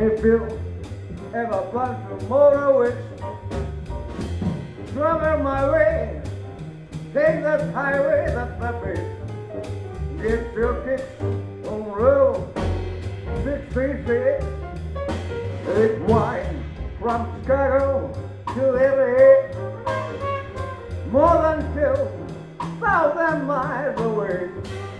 if you ever want to motor which travel my way, take that highway, that's the place. Get your kicks on road 66. It's wine from Chicago to LA, more than 2,000 miles away.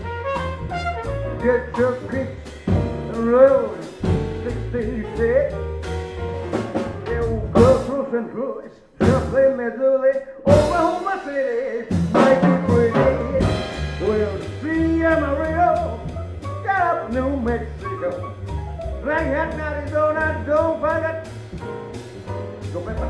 Get your kicks on road 66. You go cruising through it, Joplin, Missouri, Oklahoma City, mighty pretty. We'll see Amarillo, get up New Mexico, Frank at Arizona, don't forget. Don't forget.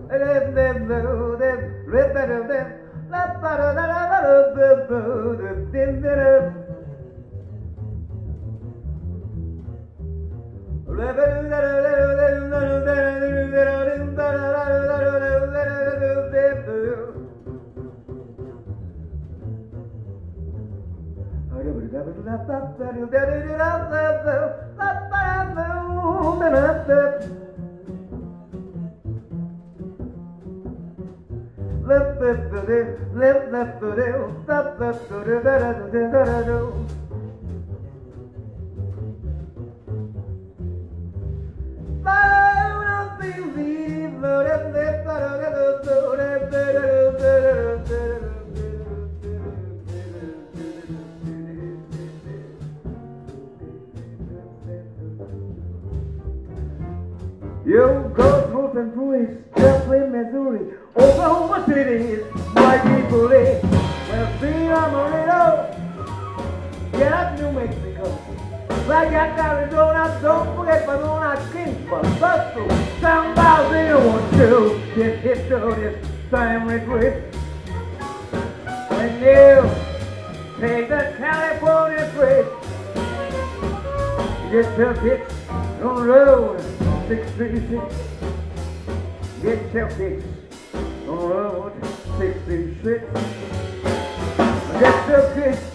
You go moving through his Joplin, Missouri, Oklahoma City, white people live. Well, see, I'm a little, get up New Mexico. Like at Arizona, don't forget Banana, Kingsburg, Bustle, San Brazil, 1, 2, get hit to this same regret. When you take the California trip, you get your kicks on the road. 636, get your kicks on the road, 636, get your kicks